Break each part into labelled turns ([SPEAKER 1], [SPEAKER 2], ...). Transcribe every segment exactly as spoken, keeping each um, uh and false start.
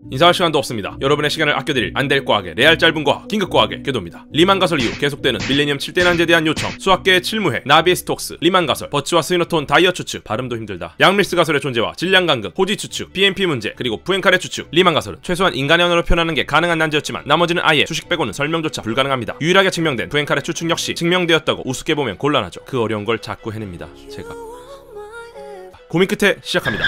[SPEAKER 1] 인사할 시간도 없습니다. 여러분의 시간을 아껴드릴 안될 과학의 레알 짧은 과학, 긴급 과학의 궤도입니다. 리만 가설 이후 계속되는 밀레니엄 칠 대 난제에 대한 요청, 수학계의 칠무해, 나비의 스톡스, 리만 가설, 버츠와 스위너톤 다이어 추측, 발음도 힘들다. 양밀스 가설의 존재와 질량 간극, 호지 추측, 비엠피 문제, 그리고 푸엔칼의 추측. 리만 가설은 최소한 인간의 언어로 표현하는 게 가능한 난제였지만 나머지는 아예 수식 빼고는 설명조차 불가능합니다. 유일하게 증명된 푸엔칼의 추측 역시 증명되었다고 우습게 보면 곤란하죠. 그 어려운 걸 자꾸 해냅니다. 제가 고민 끝에 시작합니다.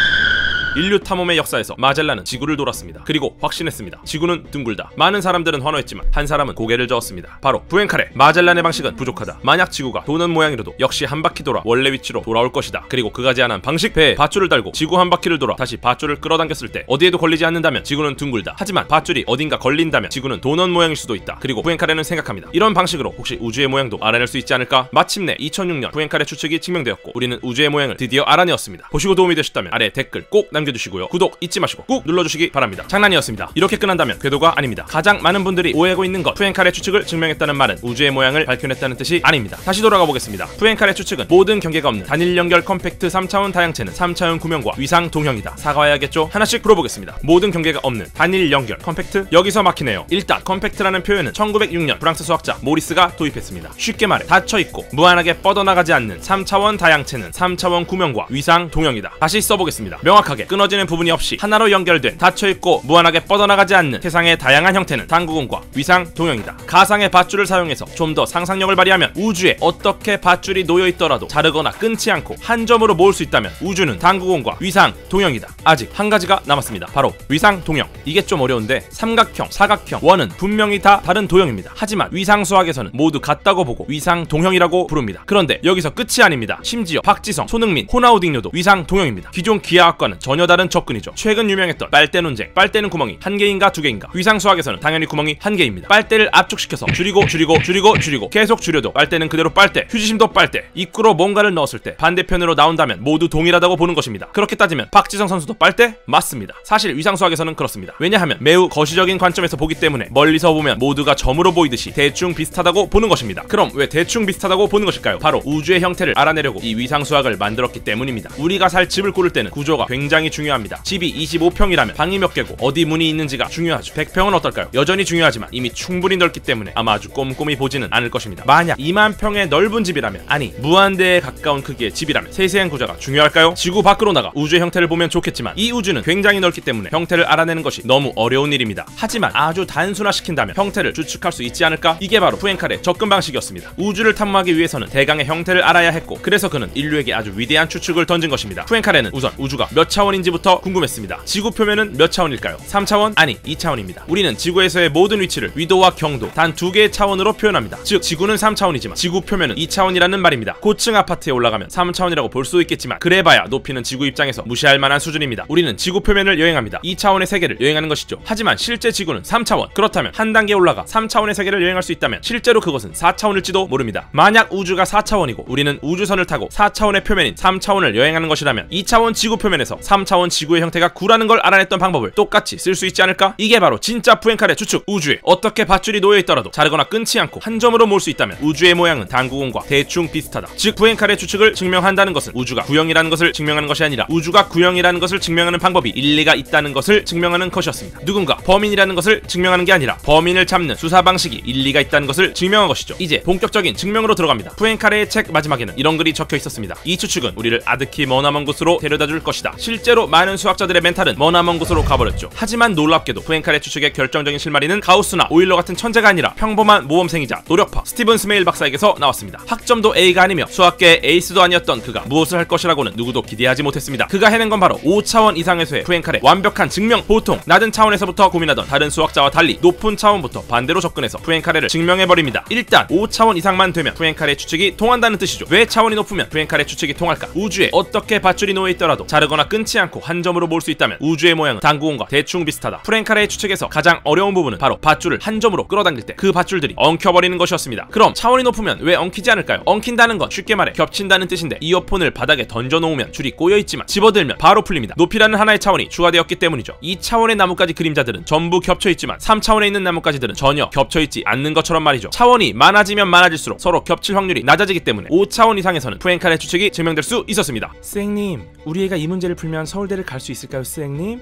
[SPEAKER 1] 인류 탐험의 역사에서 마젤란은 지구를 돌았습니다. 그리고 확신했습니다. 지구는 둥글다. 많은 사람들은 환호했지만 한 사람은 고개를 저었습니다. 바로 푸엔칼의 마젤란의 방식은 부족하다. 만약 지구가 도는 모양이라도 역시 한 바퀴 돌아 원래 위치로 돌아올 것이다. 그리고 그가 제안한 방식, 배에 밧줄을 달고 지구 한 바퀴를 돌아 다시 밧줄을 끌어당겼을 때 어디에도 걸리지 않는다면 지구는 둥글다. 하지만 밧줄이 어딘가 걸린다면 지구는 도넛 모양일 수도 있다. 그리고 푸엔칼에는 생각합니다. 이런 방식으로 혹시 우주의 모양도 알아낼 수 있지 않을까? 마침내 이천육 년 푸엔칼의 추측이 증명되었고 우리는 우주의 모양을 드디어 알아내었습니다. 보시고 도움이 되셨다면 아래 댓글 꼭 남겨주시고요. 구독 잊지 마시고 꾹 눌러주시기 바랍니다. 장난이었습니다. 이렇게 끝난다면 궤도가 아닙니다. 가장 많은 분들이 오해하고 있는 것, 푸엔칼의 추측을 증명했다는 말은 우주의 모양을 밝혀냈다는 뜻이 아닙니다. 다시 돌아가 보겠습니다. 푸엔칼의 추측은 모든 경계가 없는 단일 연결 컴팩트 삼 차원 다양체는 삼 차원 구명과 위상 동형이다. 사과해야겠죠? 하나씩 풀어보겠습니다. 모든 경계가 없는 단일 연결 컴팩트? 여기서 막히네요. 일단 컴팩트라는 표현은 천구백육 년 프랑스 수학자 모리스가 도입했습니다. 쉽게 말해 닫혀있고 무한하게 뻗어나가지 않는 삼 차원 다양체는 삼 차원 구명과 위상 동형이다. 다시 써보겠습니다. 명확하게 끊어지는 부분이 없이 하나로 연결된 닫혀있고 무한하게 뻗어나가지 않는 세상의 다양한 형태는 당구공과 위상 동형이다. 가상의 밧줄을 사용해서 좀 더 상상력을 발휘하면 우주에 어떻게 밧줄이 놓여있더라도 자르거나 끊지 않고 한 점으로 모을 수 있다면 우주는 당구공과 위상 동형이다. 아직 한 가지가 남았습니다. 바로 위상 동형. 이게 좀 어려운데 삼각형, 사각형, 원은 분명히 다 다른 도형입니다. 하지만 위상 수학에서는 모두 같다고 보고 위상 동형이라고 부릅니다. 그런데 여기서 끝이 아닙니다. 심지어 박지성, 손흥민, 호나우딩요도 위상 동형입니다. 기존 기하학과는 전혀 다른 접근이죠. 최근 유명했던 빨대 논쟁. 빨대는 구멍이 한 개인가 두 개인가? 위상 수학에서는 당연히 구멍이 한 개입니다. 빨대를 압축시켜서 줄이고 줄이고 줄이고 줄이고 계속 줄여도 빨대는 그대로 빨대, 휴지심도 빨대. 입구로 뭔가를 넣었을 때 반대편으로 나온다면 모두 동일하다고 보는 것입니다. 그렇게 따지면 박지성 선수도 빨대? 맞습니다. 사실 위상 수학에서는 그렇습니다. 왜냐하면 매우 거시적인 관점에서 보기 때문에 멀리서 보면 모두가 점으로 보이듯이 대충 비슷하다고 보는 것입니다. 그럼 왜 대충 비슷하다고 보는 것일까요? 바로 우주의 형태를 알아내려고 이 위상 수학을 만들었기 때문입니다. 우리가 살 집을 고를 때는 구조가 굉장히 중요합니다. 집이 이십오 평이라면 방이 몇 개고 어디 문이 있는지가 중요하죠. 백 평은 어떨까요? 여전히 중요하지만 이미 충분히 넓기 때문에 아마 아주 꼼꼼히 보지는 않을 것입니다. 만약 이만 평의 넓은 집이라면, 아니 무한대에 가까운 크기의 집이라면 세세한 구조가 중요할까요? 지구 밖으로 나가 우주의 형태를 보면 좋겠지만 이 우주는 굉장히 넓기 때문에 형태를 알아내는 것이 너무 어려운 일입니다. 하지만 아주 단순화시킨다면 형태를 추측할 수 있지 않을까? 이게 바로 푸엔칼의 접근 방식이었습니다. 우주를 탐험하기 위해서는 대강의 형태를 알아야 했고 그래서 그는 인류에게 아주 위대한 추측을 던진 것입니다. 푸엔칼에는 우선 우주가 몇 차원인지부터 궁금했습니다. 지구 표면은 몇 차원일까요? 삼 차원? 아니 이 차원입니다. 우리는 지구에서의 모든 위치를 위도와 경도 단 두 개의 차원으로 표현합니다. 즉 지구는 삼 차원이지만 지구 표면은 이 차원이라는 말입니다. 고층 아파트에 올라가면 삼 차원이라고 볼 수 있겠지만 그래봐야 높이는 지구 입장에서 무시할 만한 수준입니다. 우리는 지구 표면을 여행합니다. 이 차원의 세계를 여행하는 것이죠. 하지만 실제 지구는 삼 차원. 그렇다면 한 단계 올라가 삼 차원의 세계를 여행할 수 있다면 실제로 그것은 사 차원일지도 모릅니다. 만약 우주가 사 차원이고 우리는 우주선을 타고 사 차원의 표면인 삼 차원을 여행하는 것이라면 이 차원 지구 표면에서 삼 차원 지구의 형태가 구라는 걸 알아냈던 방법을 똑같이 쓸 수 있지 않을까? 이게 바로 진짜 푸엔칼의 추측. 우주에 어떻게 밧줄이 놓여있더라도 자르거나 끊지 않고 한 점으로 모을 수 있다면 우주의 모양은 당구공과 대충 비슷하다. 즉 푸엔칼의 추측을 증명한다는 것은 우주가 구형이라는 것을 증명하는 것이 아니라 우주가 구형이라는 것을 증명하는 방법이 일리가 있다는 것을 증명하는 것이었습니다. 누군가 범인이라는 것을 증명하는 게 아니라 범인을 잡는 수사 방식이 일리가 있다는 것을 증명한 것이죠. 이제 본격적인 증명으로 들어갑니다. 푸엔칼의 책 마지막에는 이런 글이 적혀 있었습니다. 이 추측은 우리를 아득히 머나먼 곳으로 데려다 줄 것이다. 실제로 많은 수학자들의 멘탈은 머나먼 곳으로 가버렸죠. 하지만 놀랍게도 푸엔칼의 추측의 결정적인 실마리는 가우스나 오일러 같은 천재가 아니라 평범한 모범생이자 노력파 스티븐 스메일 박사에게서 나왔습니다. 학점도 A가 아니며 수학계의 에이스도 아니었던 그가 무엇을 할 것이라고는 누구도 기대하지 못했습니다. 그가 해낸 건 바로 오 차원 이상에서의 푸엔칼의 완벽한 증명. 보통 낮은 차원에서부터 고민하던 다른 수학자와 달리 높은 차원부터 반대로 접근해서 푸엔칼의 증명해버립니다. 일단 오 차원 이상만 되면 푸엔칼의 추측이 통한다는 뜻이죠. 왜 차원이 높으면 푸엔칼의 추측이 통할까? 우주에 어떻게 밧줄이 놓여있더라도 자르거나 끊지 않고 한 점으로 모을 수 있다면 우주의 모양은 당구공과 대충 비슷하다. 푸엔칼의 추측에서 가장 어려운 부분은 바로 밧줄을 한 점으로 끌어당길 때 그 밧줄들이 엉켜버리는 것이었습니다. 그럼 차원이 높으면 왜 엉키지 않을까요? 엉킨다는 건 쉽게 말해 겹친다는 뜻인데 이어폰을 바닥에 던져놓으면 줄이 꼬여있지만 집어들면 바로 풀립니다. 높이라는 하나의 차원이 추가되었기 때문이죠. 이 차원의 나뭇가지 그림자들은 전부 겹쳐있지만 삼 차원에 있는 나뭇가지들은 전혀 겹쳐있지 않는 것처럼 말이죠. 차원이 많아지면 많아질수록 서로 겹칠 확률이 낮아지기 때문에 오 차원 이상에서는 푸엔칼의 추측이 증명될 수 있었습니다. 쌩님, 우리 애가 이 문제를 풀면 서울대를 갈 수 있을까요, 쌩님?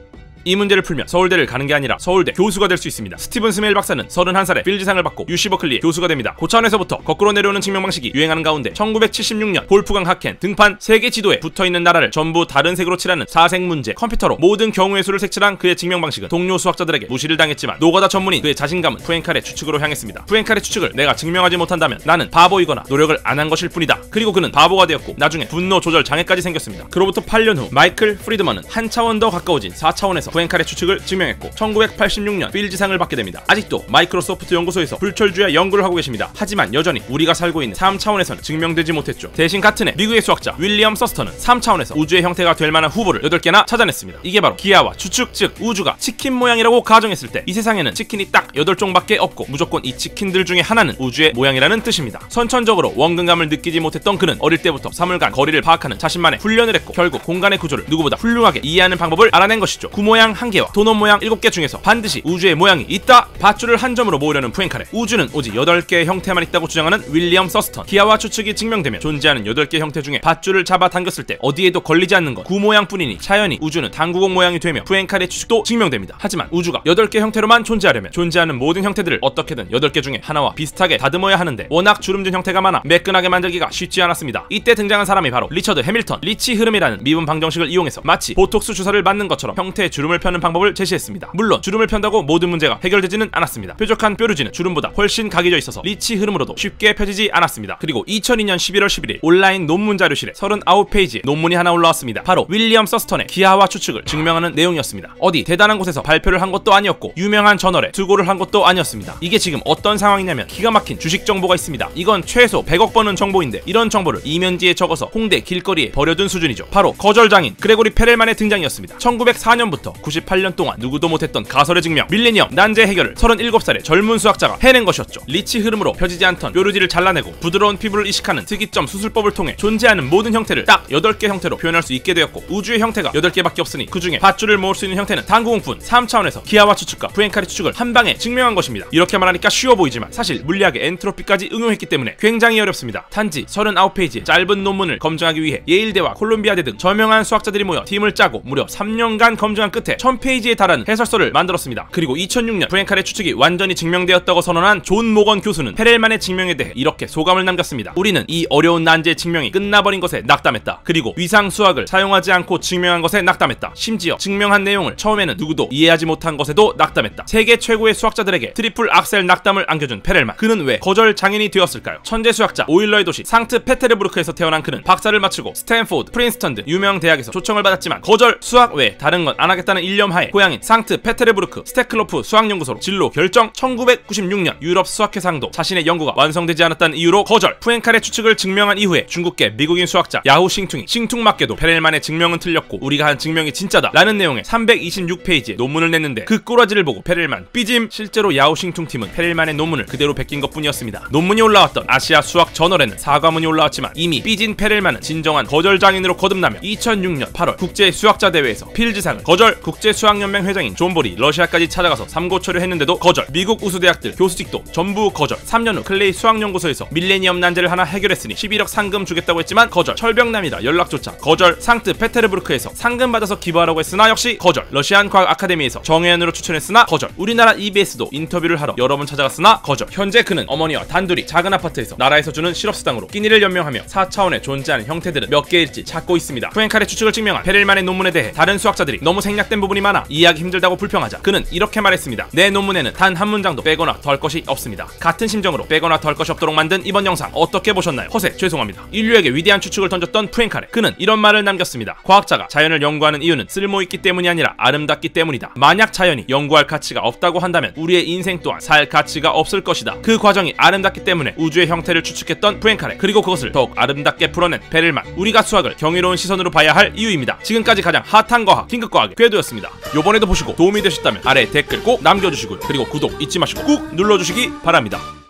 [SPEAKER 1] 이 문제를 풀면 서울대를 가는 게 아니라 서울대 교수가 될 수 있습니다. 스티븐 스메일 박사는 서른한 살에 필즈상을 받고 유씨 버클리의 교수가 됩니다. 고차원에서부터 거꾸로 내려오는 증명 방식이 유행하는 가운데 천구백칠십육 년 볼프강 하켄 등판 세계 지도에 붙어있는 나라를 전부 다른 색으로 칠하는 사색 문제 컴퓨터로 모든 경우의 수를 색칠한 그의 증명 방식은 동료 수학자들에게 무시를 당했지만 노가다 전문인 그의 자신감은 푸엔칼의 추측으로 향했습니다. 푸엔칼의 추측을 내가 증명하지 못한다면 나는 바보이거나 노력을 안 한 것일 뿐이다. 그리고 그는 바보가 되었고 나중에 분노 조절 장애까지 생겼습니다. 그로부터 팔 년 후 마이클 프리드먼은 한 차원 더 가까워진 사 차원에서 푸엔칼의 추측을 증명했고 천구백팔십육 년 필즈상을 받게 됩니다. 아직도 마이크로소프트 연구소에서 불철주야 연구를 하고 계십니다. 하지만 여전히 우리가 살고 있는 삼 차원에서는 증명되지 못했죠. 대신 같은 해 미국의 수학자 윌리엄 서스턴은 삼 차원에서 우주의 형태가 될 만한 후보를 여덟 개나 찾아냈습니다. 이게 바로 기하와 추측, 즉 우주가 치킨 모양이라고 가정했을 때 이 세상에는 치킨이 딱 여덟 종밖에 없고 무조건 이 치킨들 중에 하나는 우주의 모양이라는 뜻입니다. 선천적으로 원근감을 느끼지 못했던 그는 어릴 때부터 사물간 거리를 파악하는 자신만의 훈련을 했고 결국 공간의 구조를 누구보다 훌륭하게 이해하는 방법을 알아낸 것이죠. 구 모양 한 개와 도넛 모양 일곱 개 중에서 반드시 우주의 모양이 있다. 밧줄을 한 점으로 모으려는 푸엔칼에 우주는 오직 여덟 개의 형태만 있다고 주장하는 윌리엄 서스턴. 기하와 추측이 증명되면 존재하는 여덟 개 형태 중에 밧줄을 잡아 당겼을 때 어디에도 걸리지 않는 건 구 모양뿐이니 자연히 우주는 당구공 모양이 되며 푸엔칼의 추측도 증명됩니다. 하지만 우주가 여덟 개 형태로만 존재하려면 존재하는 모든 형태들을 어떻게든 여덟 개 중에 하나와 비슷하게 다듬어야 하는데 워낙 주름진 형태가 많아 매끈하게 만들기가 쉽지 않았습니다. 이때 등장한 사람이 바로 리처드 해밀턴. 리치 흐름이라는 미분 방정식을 이용해서 마치 보톡스 주사를 맞는 것처럼 형태의 주름을 펴는 방법을 제시했습니다. 물론 주름을 편다고 모든 문제가 해결되지는 않았습니다. 뾰족한 뾰루지는 주름보다 훨씬 각이져 있어서 리치 흐름으로도 쉽게 펴지지 않았습니다. 그리고 이천이 년 십일월 십일일 온라인 논문 자료실에 서른아홉 페이지의 논문이 하나 올라왔습니다. 바로 윌리엄 서스턴의 기하와 추측을 증명하는 내용이었습니다. 어디 대단한 곳에서 발표를 한 것도 아니었고 유명한 저널에 투고를 한 것도 아니었습니다. 이게 지금 어떤 상황이냐면 기가 막힌 주식 정보가 있습니다. 이건 최소 백억 번은 정보인데 이런 정보를 이면지에 적어서 홍대 길거리에 버려둔 수준이죠. 바로 거절장인 그레고리 페렐만의 등장이었습니다. 천구백사 년부터 구십팔 년 동안 누구도 못했던 가설의 증명, 밀레니엄 난제 해결을 서른일곱 살의 젊은 수학자가 해낸 것이었죠. 리치 흐름으로 펴지지 않던 뾰루지를 잘라내고 부드러운 피부를 이식하는 특이점 수술법을 통해 존재하는 모든 형태를 딱 여덟 개 형태로 표현할 수 있게 되었고 우주의 형태가 여덟 개밖에 없으니 그 중에 밧줄을 모을 수 있는 형태는 당구공뿐. 삼 차원에서 기하와 추측과 푸엔칼의 추측을 한 방에 증명한 것입니다. 이렇게 말하니까 쉬워 보이지만 사실 물리학의 엔트로피까지 응용했기 때문에 굉장히 어렵습니다. 단지 서른아홉 페이지의 짧은 논문을 검증하기 위해 예일대와 콜롬비아대 등 저명한 수학자들이 모여 팀을 짜고 무려 삼 년간 검증한 끝에 천 페이지에 달하는 해설서를 만들었습니다. 그리고 이천육 년 푸엔칼의 추측이 완전히 증명되었다고 선언한 존 모건 교수는 페렐만의 증명에 대해 이렇게 소감을 남겼습니다. 우리는 이 어려운 난제의 증명이 끝나버린 것에 낙담했다. 그리고 위상 수학을 사용하지 않고 증명한 것에 낙담했다. 심지어 증명한 내용을 처음에는 누구도 이해하지 못한 것에도 낙담했다. 세계 최고의 수학자들에게 트리플 악셀 낙담을 안겨준 페렐만. 그는 왜 거절 장인이 되었을까요? 천재 수학자 오일러의 도시 상트페테르부르크에서 태어난 그는 박사를 마치고 스탠포드, 프린스턴 등 유명 대학에서 초청을 받았지만 거절 수학 외에 다른 건 안 하겠다는 일념하에 고향인 상트페테르부르크 스테클로프 수학연구소로 진로 결정. 천구백구십육 년 유럽 수학회상도 자신의 연구가 완성되지 않았다는 이유로 거절. 푸엔칼의 추측을 증명한 이후에 중국계 미국인 수학자 야후 싱퉁이 싱퉁맞게도 페렐만의 증명은 틀렸고 우리가 한 증명이 진짜다 라는 내용의 삼백이십육 페이지의 논문을 냈는데 그 꼬라지를 보고 페렐만 삐짐. 실제로 야후 싱퉁 팀은 페렐만의 논문을 그대로 베낀 것뿐이었습니다. 논문이 올라왔던 아시아 수학 저널에는 사과문이 올라왔지만 이미 삐진 페렐만은 진정한 거절 장인으로 거듭나며 이천육 년 팔월 국제 수학자 대회에서 필즈상을 거절. 국제수학연맹 회장인 존 볼이 러시아까지 찾아가서 삼고초려 했는데도 거절. 미국 우수대학들 교수직도 전부 거절. 삼 년 후 클레이 수학연구소에서 밀레니엄 난제를 하나 해결했으니 십일억 상금 주겠다고 했지만 거절. 철벽남이다 연락조차 거절. 상트페테르부르크에서 상금 받아서 기부하라고 했으나 역시 거절. 러시안 과학 아카데미에서 정회원으로 추천했으나 거절. 우리나라 이비에스도 인터뷰를 하러 여러 번 찾아갔으나 거절. 현재 그는 어머니와 단둘이 작은 아파트에서 나라에서 주는 실업수당으로 끼니를 연명하며 사 차원에 존재하는 형태들은 몇 개일지 찾고 있습니다. 푸엔칼의 추측을 증명한 페렐만의 논문에 대해 다른 수학자들이 너무 생략된 부분이 많아 이해하기 힘들다고 불평하자 그는 이렇게 말했습니다. 내 논문에는 단 한 문장도 빼거나 덜 것이 없습니다. 같은 심정으로 빼거나 덜 것이 없도록 만든 이번 영상 어떻게 보셨나요? 허세 죄송합니다. 인류에게 위대한 추측을 던졌던 푸엔칼에 그는 이런 말을 남겼습니다. 과학자가 자연을 연구하는 이유는 쓸모있기 때문이 아니라 아름답기 때문이다. 만약 자연이 연구할 가치가 없다고 한다면 우리의 인생 또한 살 가치가 없을 것이다. 그 과정이 아름답기 때문에 우주의 형태를 추측했던 푸엔칼에 그리고 그것을 더욱 아름답게 풀어낸 페렐만. 우리가 수학을 경이로운 시선으로 봐야 할 이유입니다. 지금까지 가장 핫한 과학 긴급과학의 궤도였습니다. 요번에도 보시고 도움이 되셨다면 아래 댓글 꼭 남겨주시고요. 그리고 구독 잊지 마시고 꾹 눌러주시기 바랍니다.